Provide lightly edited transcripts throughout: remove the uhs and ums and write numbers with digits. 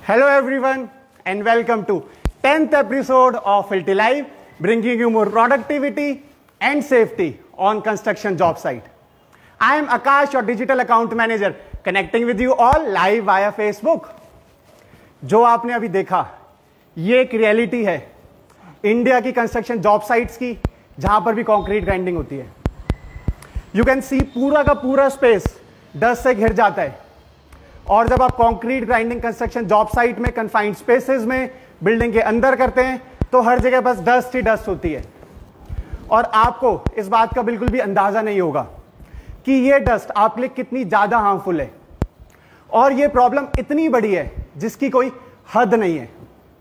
Hello everyone and welcome to 10th episode of Hilti Live, bringing you more productivity and safety on construction job site. I am Akash, your digital account manager, connecting with you all live via Facebook. जो आपने अभी देखा ये एक reality है India की construction job sites की, जहां पर भी कंक्रीट ग्राइंडिंग होती है. यू कैन सी पूरा का पूरा स्पेस डस्ट से घिर जाता है. और जब आप concrete grinding construction job site में कन्फाइंड स्पेसेस में बिल्डिंग के अंदर करते हैं तो हर जगह बस डस्ट ही डस्ट होती है. और आपको इस बात का बिल्कुल भी अंदाजा नहीं होगा कि ये डस्ट आपके लिए कितनी ज्यादा हार्मफुल है. और ये प्रॉब्लम इतनी बड़ी है जिसकी कोई हद नहीं है.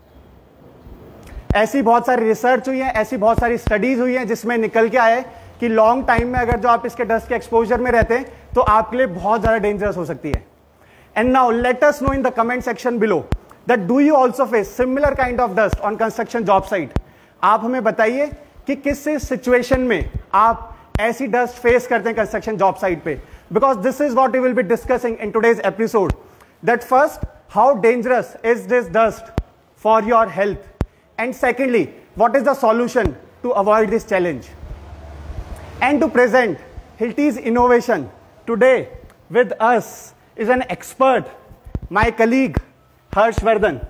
ऐसी बहुत सारी रिसर्च हुई है, ऐसी बहुत सारी स्टडीज हुई है जिसमें निकल के आया है कि लॉन्ग टाइम में अगर जो आप इसके डस्ट के एक्सपोजर में रहते हैं तो आपके लिए बहुत ज्यादा डेंजरस हो सकती है. And now let us know in the comment section below that do you also face similar kind of dust on construction job site. आप हमें बताइए कि किस सिचुएशन में आप ऐसी डस्ट फेस करते हैं कंस्ट्रक्शन जॉब साइट पे. Because this is what we will be discussing in today's episode. That first, how dangerous is this dust for your health? And secondly, what is the solution to avoid this challenge? And to present Hilti's innovation today with us is an expert, my colleague Harsh Vardhan,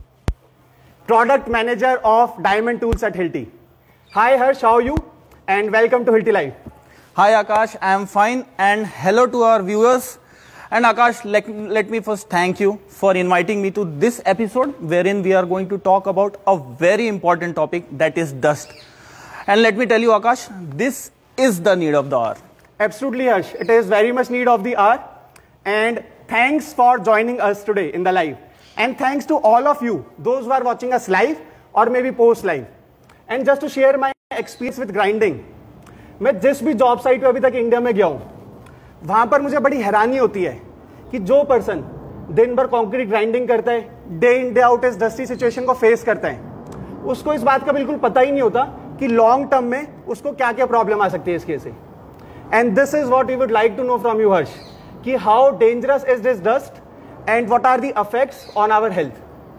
product manager of Diamond Tools at Hilti. Hi Harsh, how are you? And welcome to Hilti Live. Hi Akash, I am fine, and hello to our viewers. And Akash, let me first thank you for inviting me to this episode wherein we are going to talk about a very important topic, that is dust. And let me tell you Akash, this is the need of the hour. Absolutely Harsh, it is very much need of the hour. And thanks for joining us today in the live. And thanks to all of you, those who are watching us live or maybe post live. And just to share my experience with grinding, मैं जिस भी job site पे अभी तक India में गया हूं, वहां पर मुझे बड़ी हैरानी होती है कि जो पर्सन दिन भर कंक्रीट ग्राइंडिंग करता है, डे इन डे आउट इस डस्टी सिचुएशन को फेस करता है, उसको इस बात का बिल्कुल पता ही नहीं होता कि लॉन्ग टर्म में उसको क्या क्या प्रॉब्लम आ सकती है इसके से. And this is what we would like to know from you Harsh, कि how dangerous is this dust and what are the effects on our health.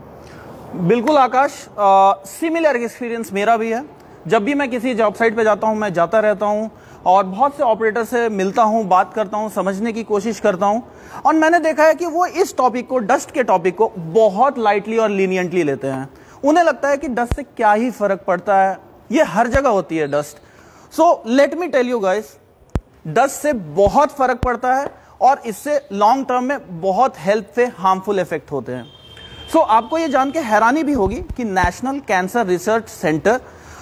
बिल्कुल आकाश, सिमिलर एक्सपीरियंस मेरा भी है. जब भी मैं किसी जॉब साइट पे जाता हूं, मैं जाता रहता हूं और बहुत से ऑपरेटर से मिलता हूं, बात करता हूं, समझने की कोशिश करता हूं. और मैंने देखा है कि वो इस टॉपिक को, डस्ट के टॉपिक को बहुत लाइटली और लीनियंटली लेते हैं. उन्हें लगता है कि डस्ट से क्या ही फर्क पड़ता है, ये हर जगह होती है dust. So let me tell you guys, dust से बहुत फर्क पड़ता है और इससे लॉन्ग टर्म में बहुत हेल्थ पे हार्मफुल इफेक्ट होते हैं. सो आपको ये जान के हैरानी भी होगी कि नेशनल कैंसर रिसर्च सेंटर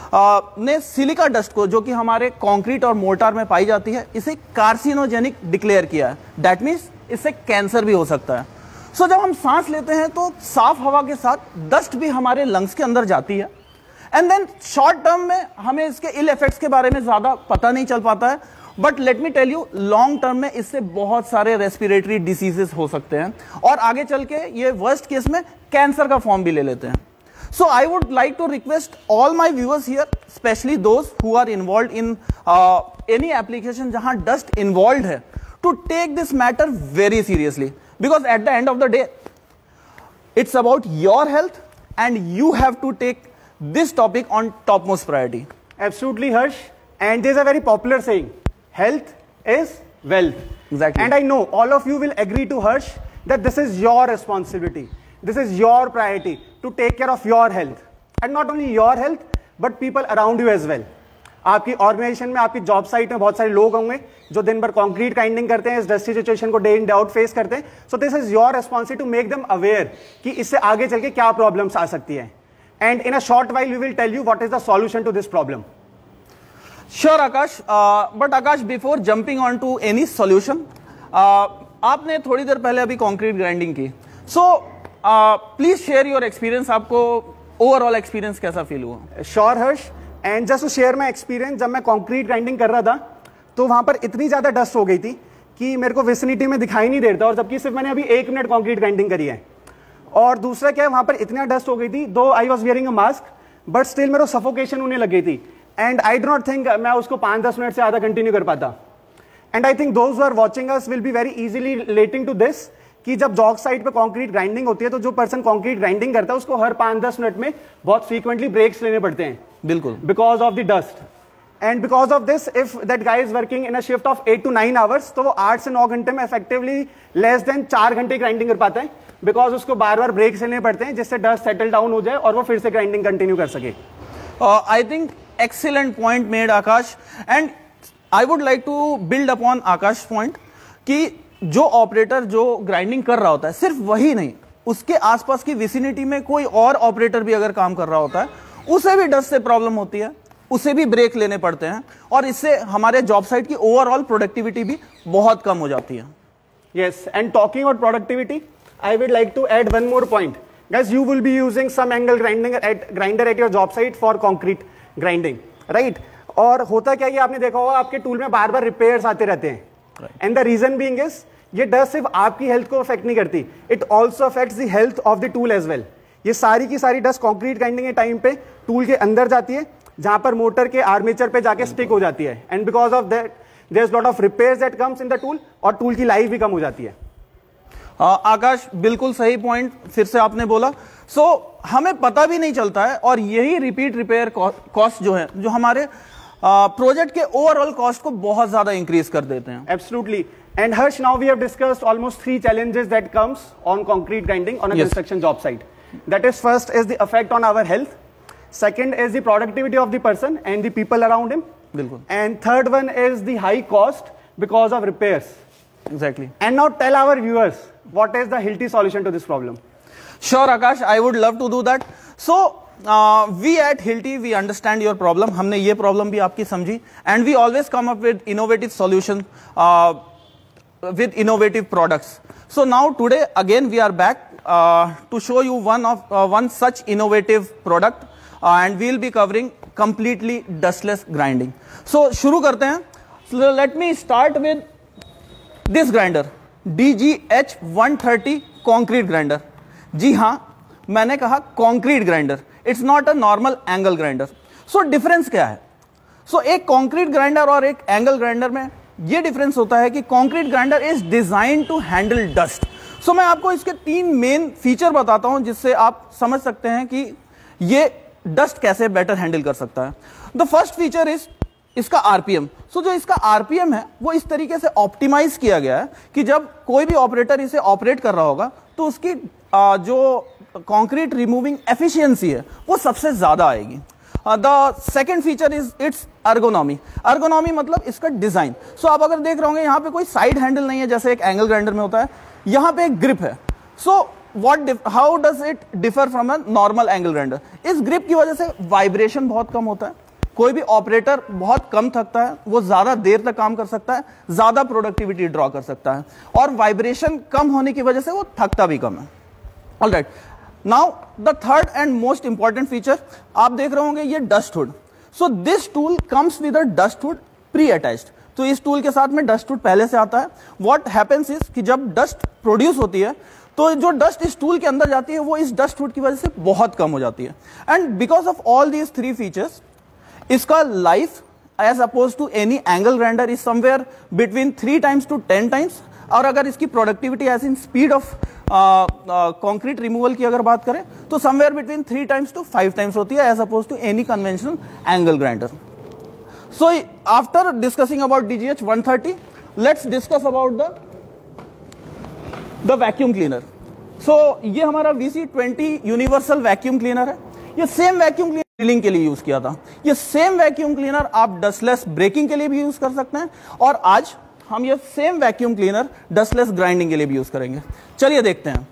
ने सिलिका डस्ट को, जो कि हमारे कंक्रीट और मोर्टार में पाई जाती है, इसे कार्सिनोजेनिक डिक्लेयर किया है. दैट मीन्स इससे कैंसर भी हो सकता है. सो जब हम सांस लेते हैं तो साफ हवा के साथ डस्ट भी हमारे लंग्स के अंदर जाती है. एंड देन शॉर्ट टर्म में हमें इसके इल इफेक्ट्स के बारे में ज्यादा पता नहीं चल पाता है. But let me tell you, long term में इससे बहुत सारे रेस्पिरेटरी डिसीजेस हो सकते हैं और आगे चल के ये वर्स्ट केस में कैंसर का फॉर्म भी ले लेते हैं. So I would like to request all my viewers here, specially those who are involve in any application जहां डस्ट इन्वॉल्व है, to take this matter very seriously, because at the end of the day it's about your health and you have to take this topic on topmost priority. Absolutely Harsh, and there's a very popular saying, health is wealth. Exactly. And I know all of you will agree to Harsh that this is your responsibility, this is your priority to take care of your health, and not only your health but people around you as well. आपकी organisation में, आपकी job site में बहुत सारे लोग होंगे जो दिन भर कंक्रीट ग्राइंडिंग करते हैं, इस डस्टी सिचुएशन को day in day out face करते हैं. So this is your responsibility to make them aware कि इससे आगे चल के क्या प्रॉब्लम्स आ सकती है. And in a short while we will tell you what is the solution to this problem. Sure Akash, but Akash, before jumping on to any solution, आपने थोड़ी देर पहले अभी कंक्रीट ग्राइंडिंग की. So please share your experience. आपको overall experience कैसा feel हुआ? Sure Harsh, and just to share my experience, जब मैं कंक्रीट ग्राइंडिंग कर रहा था तो वहां पर इतनी ज्यादा डस्ट हो गई थी कि मेरे को विसिनिटी में दिखाई नहीं दे रहा था, और जबकि सिर्फ मैंने अभी 1 मिनट कंक्रीट ग्राइंडिंग करी है. और दूसरा क्या है, वहां पर इतना डस्ट हो गई थी, though I was wearing a mask, but still मेरे को सफोकेशन होने लग गई थी. And I do not think मैं उसको 5-10 मिनट से ज्यादा कंटिन्यू कर पाता. And I think those who are watching us will be very easily relating to this कि जब जॉब साइट पे कंक्रीट ग्राइंडिंग होती है तो जो पर्सन कंक्रीट ग्राइंडिंग करता है उसको हर 5-10 मिनट में बहुत फ्रीक्वेंटली ब्रेक्स लेने पड़ते हैं, बिल्कुल, because of the dust. And because of this if that guy is working in a shift of 8 to 9 hours, तो वो 8 से 9 घंटे में इफेक्टिवली लेस देन 4 घंटे ग्राइंडिंग कर पाता है, बिकॉज उसको बार बार ब्रेक्स लेने पड़ते हैं जिससे डस्ट सेटल डाउन हो जाए और वो फिर से ग्राइंडिंग कंटिन्यू कर सके। I think excellent point made Akash, and I would like to build upon Akash point कि जो ऑपरेटर जो ग्राइंडिंग कर रहा होता है सिर्फ वही नहीं, उसके आसपास की विसिनिटी में कोई और ऑपरेटर भी अगर काम कर रहा होता है उसे भी डस्ट से प्रॉब्लम होती है, उसे भी ब्रेक लेने पड़ते हैं और इससे हमारे जॉब साइट की ओवरऑल प्रोडक्टिविटी भी बहुत कम हो जाती है। Yes, and talking about productivity, I would like to add one more point. Guys, you will be using some angle grinder at your job site for concrete grinding, right? और होता क्या है, आपने देखा होगा आपके टूल में बार बार रिपेयर्स आते रहते हैं, and the reason being is ये डस्ट सिर्फ आपकी हेल्थ को अफेक्ट नहीं करती, it also affects the health of the tool as well. ये सारी की सारी डस्ट कंक्रीट ग्राइंडिंग के टाइम पे टूल के अंदर जाती है, जहां पर मोटर के आर्मेचर पे जाके स्टिक हो जाती है, and because of that there is lot of repairs that comes in the tool, और टूल की लाइफ भी कम हो जाती है। आकाश बिल्कुल सही पॉइंट फिर से आपने बोला। हमें पता भी नहीं चलता है, और यही रिपीट रिपेयर कॉस्ट जो है जो हमारे प्रोजेक्ट के ओवरऑल कॉस्ट को बहुत ज्यादा इंक्रीज कर देते हैं। Absolutely. And Harsh, now we have discussed almost 3 challenges that comes on concrete grinding on a construction job site. That is, first is the effect on our health, second is the productivity of the person and the people around him, बिल्कुल, and third one is the high cost because of repairs. Exactly. And now tell our viewers what is the Hilti solution to this problem. Sure Akash, I would love to do that. So we at Hilti, we understand your problem. हमने ये problem भी आपकी समझी, and we always come up with innovative solution with innovative products. So now today again we are back to show you one such innovative product, and we will be covering completely dustless grinding. So शुरू करते हैं. So let me start with this grinder, DGH130 concrete grinder. जी हाँ, मैंने कहा concrete grinder, it's not a normal angle grinder. So difference क्या है? एक concrete grinder और एक एंगल ग्राइंडर में ये डिफरेंस होता है कि concrete grinder is design to handle dust. मैं आपको इसके 3 मेन फीचर बताता हूं जिससे आप समझ सकते हैं कि ये डस्ट कैसे बेटर हैंडल कर सकता है। द फर्स्ट फीचर इज इसका आरपीएम। जो इसका आरपीएम है वो इस तरीके से ऑप्टिमाइज किया गया है कि जब कोई भी ऑपरेटर इसे ऑपरेट कर रहा होगा तो उसकी जो कंक्रीट रिमूविंग एफिशिएंसी है वो सबसे ज्यादा आएगी। The second feature is its ergonomy. Ergonomy मतलब इसका डिजाइन। आप अगर देख रहे होंगे यहाँ पे कोई साइड हैंडल नहीं है जैसे एक एंगल ग्राइंडर में होता है, यहाँ पे एक ग्रिप है। How does it differ from a normal angle grinder? इस ग्रिप की वजह से वाइब्रेशन बहुत कम होता है, कोई भी ऑपरेटर बहुत कम थकता है, वो ज्यादा देर तक काम कर सकता है, ज्यादा प्रोडक्टिविटी ड्रॉ कर सकता है, और वाइब्रेशन कम होने की वजह से वो थकता भी कम है। Alright, now the third and most important feature आप देख रहे होंगे, ये dust hood. This tool comes with a dust hood pre attached. इस टूल के साथ में डस्ट हुड पहले से आता है। व्हाट हैपेंस इज कि जब डस्ट प्रोड्यूस होती है तो जो डस्ट इस टूल के अंदर जाती है वो इस डस्ट हुड की वजह से बहुत कम हो जाती है। And because of all these 3 features, इसका life as oppose to any angle grinder is somewhere between 3 times to 10 times। और अगर इसकी productivity as in speed of concrete removal की अगर बात करें तो somewhere between 3 times to 5 times होती है as oppose to any conventional angle grinder. After discussing about DGH130, let's discuss about the vacuum cleaner. ये हमारा VC20 यूनिवर्सल वैक्यूम क्लीनर है। ये सेम वैक्यूम क्लीनर ड्रिलिंग के लिए यूज किया था। ये सेम वैक्यूम क्लीनर आप डस्टलेस ब्रेकिंग के लिए भी यूज कर सकते हैं, और आज हम ये same vacuum cleaner dustless grinding के लिए भी यूज करेंगे। चलिए देखते हैं।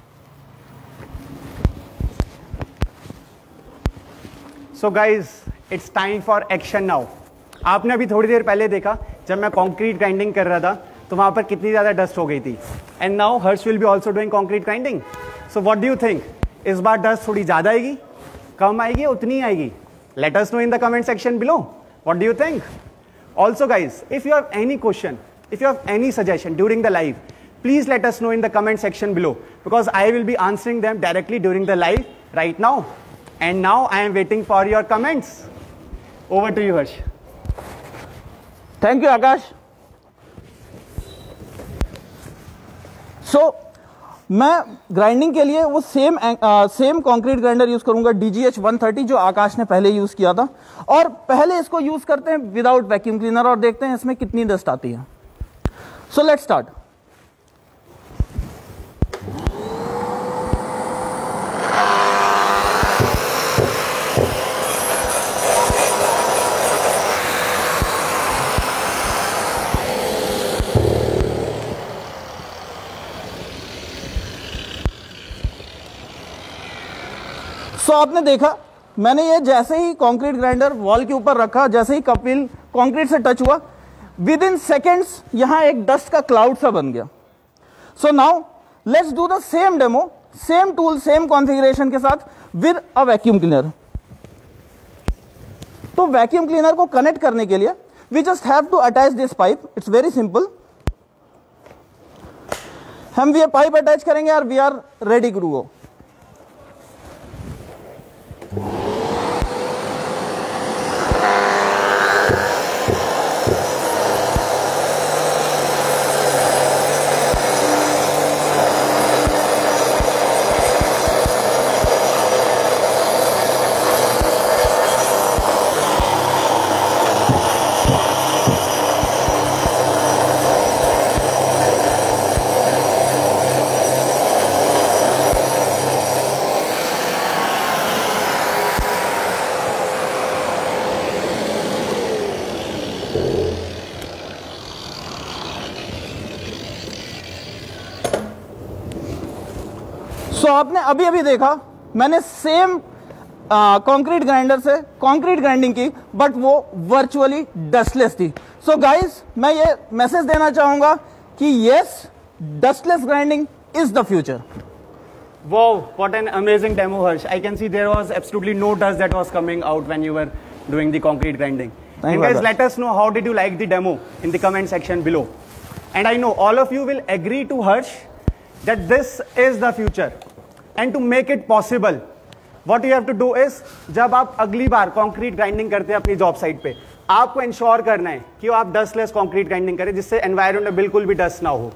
Guys, it's time for action now. आपने अभी थोड़ी देर पहले देखा जब मैं कंक्रीट ग्राइंडिंग कर रहा था तो वहां पर कितनी ज्यादा डस्ट हो गई थी, and now Harsh will be also doing concrete grinding. What do you think, इस बार डस्ट थोड़ी ज्यादा आएगी, कम आएगी, उतनी आएगी? Let us know in the comment section below. What do you think? Also guys, if you have any question, if you have any suggestion during the live, please let us know in the comment section below, because I will be answering them directly during the live right now. And now I am waiting for your comments. Over to you, Harsh. Thank you, Akash. मैं grinding के लिए वो same concrete grinder use करूंगा DGH 130 जो आकाश ने पहले use किया था, और पहले इसको यूज करते हैं विदाउट वैक्यूम क्लीनर और देखते हैं इसमें कितनी डस्ट आती है। So let's start. सो आपने देखा, मैंने ये जैसे ही कंक्रीट ग्राइंडर वॉल के ऊपर रखा, जैसे ही कपिल कंक्रीट से टच हुआ, विद इन सेकेंड्स यहां एक डस्ट का क्लाउड सा बन गया। So now let's do the same demo, same tool, same configuration के साथ विद अ वैक्यूम क्लीनर। तो वैक्यूम क्लीनर को कनेक्ट करने के लिए we just have to attach this pipe. It's very simple. हम ये पाइप अटैच करेंगे और we are ready to go. So आपने अभी अभी देखा, मैंने सेम कंक्रीट ग्राइंडर से कंक्रीट ग्राइंडिंग की, बट वो वर्चुअली डस्टलेस थी। सो गाइस, मैं ये मैसेज देना चाहूंगा कि yes, dustless grinding is the future. Wow, what an amazing demo, Harsh. I can see there was absolutely no dust that was coming out when you were doing the concrete grinding. And guys, let us know how did you like the demo in the comment section below. And I know all of you will agree to Harsh that this is the future. And to make it possible, what you have to do is, जब आप अगली बार concrete grinding करते हैं अपनी job site पे, आपको ensure करना है कि आप डस्टलेस कंक्रीट ग्राइंडिंग करें, जिससे एनवायरनमेंट में बिल्कुल भी डस्ट ना हो।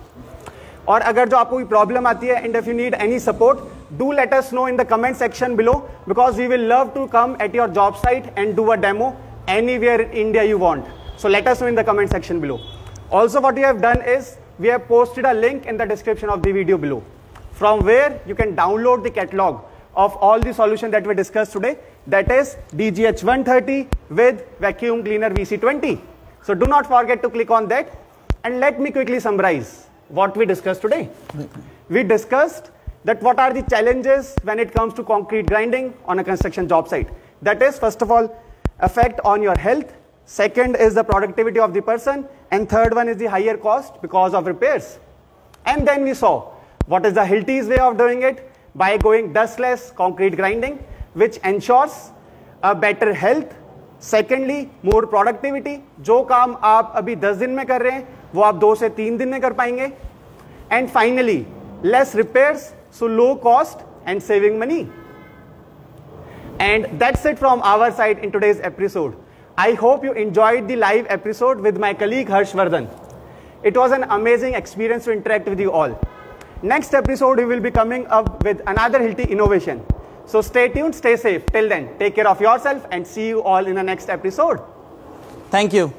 और अगर जो आपको कोई प्रॉब्लम आती है, and if you need any support, do let us know in the comment section below, because we will love to come at your job site and do a demo anywhere in India you want. So let us know in the comment section below. Also, what we have done is we have posted a link in the description of the video below, from where you can download the catalog of all the solutions that we discussed today, that is DGH 130 with vacuum cleaner VC20. So do not forget to click on that, and let me quickly summarize what we discussed today. We discussed that what are the challenges when it comes to concrete grinding on a construction job site. That is, first of all, effect on your health. Second is the productivity of the person, and third one is the higher cost because of repairs. And then we saw what is the Hilti's way of doing it, by going dustless concrete grinding, which ensures a better health. Secondly, more productivity. जो काम आप अभी 10 दिन में कर रहे हैं, वो आप 2 से 3 दिन में कर पाएंगे. And finally, less repairs, so low cost and saving money. And that's it from our side in today's episode. I hope you enjoyed the live episode with my colleague Harshvardhan. It was an amazing experience to interact with you all. Next episode, we will be coming up with another Hilti innovation. So stay tuned, stay safe. Till then, take care of yourself and see you all in the next episode. Thank you.